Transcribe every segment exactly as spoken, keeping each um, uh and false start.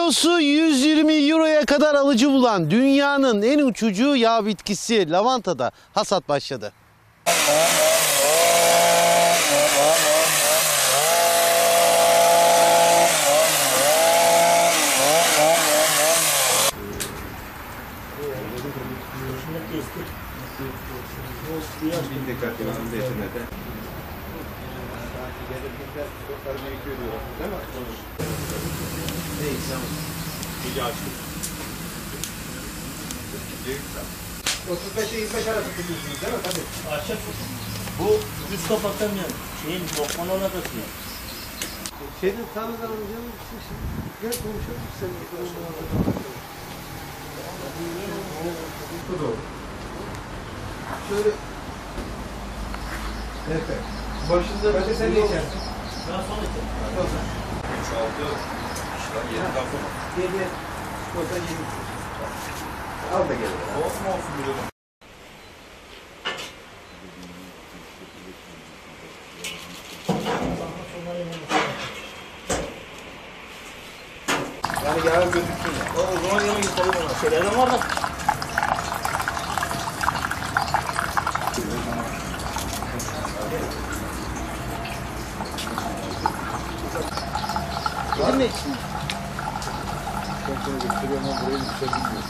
Kilosu yüz yirmi euroya kadar alıcı bulan dünyanın en uçucu yağ bitkisi lavantada hasat başladı. otuz beşe yirmi beş arası tutuyorsunuz değil mi? Tabii. Ahşap bu üst kapaktan yani şeyin lokman ona da sunuyor. Şeyden tanrıdan alacağım. Gel konuşalım seninle. Bu doğru. Şöyle. Evet. Başında ben de sen ne içersin? Ben son içerim. üç, altı, yedi kapı. yedi. O da yedi. Al da gel. Olsun olsun biliyorum. Yani yarın gözüksün ya. O zaman yana git koyun ona. Şeylerim var da. Var mı için? Ben sana gösteriyorum ama buraya bir şey bilmiyorum.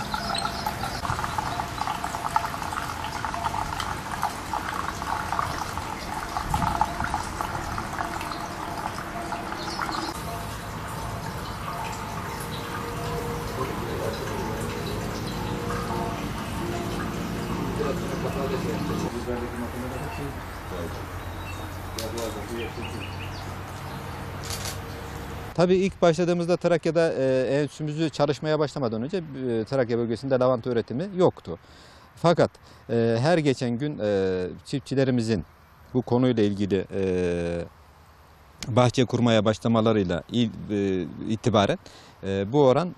Tabii ilk başladığımızda Trakya'da e, enstitümüzü çalışmaya başlamadan önce e, Trakya bölgesinde lavanta üretimi yoktu. Fakat e, her geçen gün e, çiftçilerimizin bu konuyla ilgili e, bahçe kurmaya başlamalarıyla il, e, itibaren e, bu oran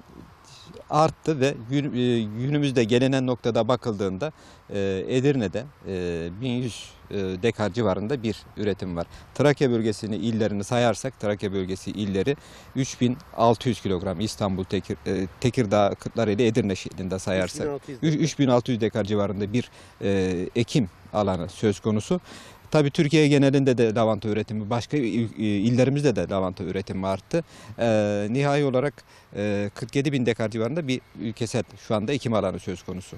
arttı ve günümüzde gelinen noktada bakıldığında e, Edirne'de e, bin yüz e, dekar civarında bir üretim var. Trakya bölgesini, illerini sayarsak Trakya bölgesi illeri üç bin altı yüz kilogram, İstanbul, Tekir, e, Tekirdağ, Kırklareli, Edirne şeklinde sayarsak üç bin altı yüz dekar civarında bir e, ekim alanı söz konusu. Tabii Türkiye genelinde de lavanta üretimi, başka illerimizde de lavanta üretimi arttı. E, nihai olarak e, kırk yedi bin dekar civarında bir ülkesel şu anda ekim alanı söz konusu.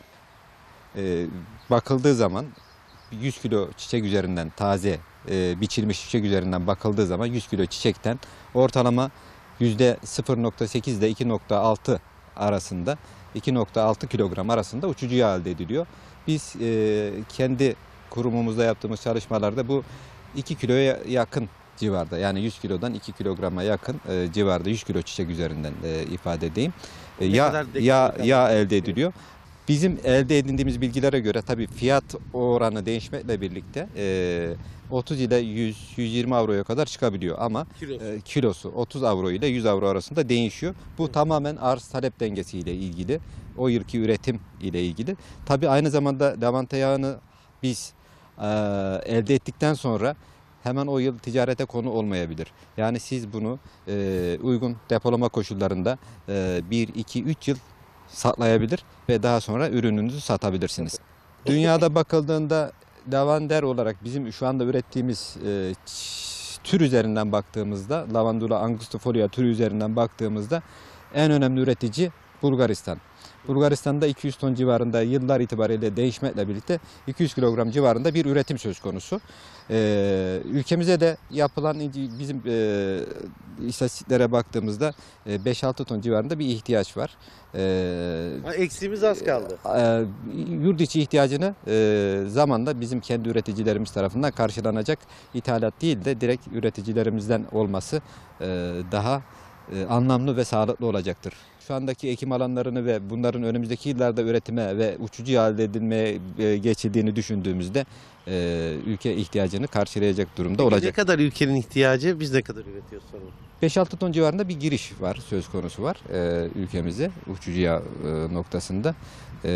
E, bakıldığı zaman yüz kilo çiçek üzerinden taze e, biçilmiş çiçek üzerinden bakıldığı zaman yüz kilo çiçekten ortalama yüzde sıfır nokta sekiz ile iki nokta altı arasında, iki nokta altı kilogram arasında uçucu yağ elde ediliyor. Biz e, kendi kurumumuzda yaptığımız çalışmalarda bu iki kiloya yakın civarda, yani yüz kilodan iki kilograma yakın e, civarda, yüz kilo çiçek üzerinden e, ifade edeyim. E, yağ, yağ, yağ elde ediliyor. Bizim elde edindiğimiz bilgilere göre tabii fiyat oranı değişmekle birlikte e, otuz ile yüz yüz yirmi avroya kadar çıkabiliyor ama Kilosu. e, kilosu otuz avro ile yüz avro arasında değişiyor. Bu Hı. tamamen arz talep dengesiyle ilgili, o yılki üretim ile ilgili. Tabii aynı zamanda lavanta yağını biz e, elde ettikten sonra hemen o yıl ticarete konu olmayabilir. Yani siz bunu e, uygun depolama koşullarında e, bir, iki, üç yıl saklayabilir ve daha sonra ürününüzü satabilirsiniz. Dünyada bakıldığında lavander olarak bizim şu anda ürettiğimiz e, tür üzerinden baktığımızda, Lavandula angustifolia türü üzerinden baktığımızda en önemli üretici Bulgaristan. Bulgaristan'da iki yüz ton civarında, yıllar itibariyle değişmekle birlikte iki yüz kilogram civarında bir üretim söz konusu. Ee, ülkemize de yapılan bizim e, istatistiklere baktığımızda e, beş altı ton civarında bir ihtiyaç var. Ee, Eksiğimiz az kaldı. E, yurt içi ihtiyacını e, zamanla bizim kendi üreticilerimiz tarafından karşılanacak, ithalat değil de direkt üreticilerimizden olması e, daha e, anlamlı ve sağlıklı olacaktır. Şu andaki ekim alanlarını ve bunların önümüzdeki yıllarda üretime ve uçucu yağ elde edilmeye geçildiğini düşündüğümüzde e, ülke ihtiyacını karşılayacak durumda Peki olacak. Ne kadar ülkenin ihtiyacı, biz ne kadar üretiyoruz sonra? beş altı ton civarında bir giriş var, söz konusu var e, ülkemize uçucu yağ e, noktasında. E,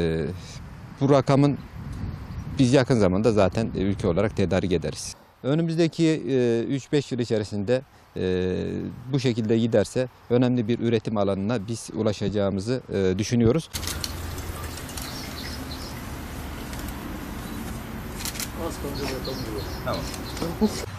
bu rakamın biz yakın zamanda zaten ülke olarak tedarik ederiz. Önümüzdeki üç beş yıl içerisinde bu şekilde giderse önemli bir üretim alanına biz ulaşacağımızı e, düşünüyoruz. Az kalınca bakalım diyor. Tamam.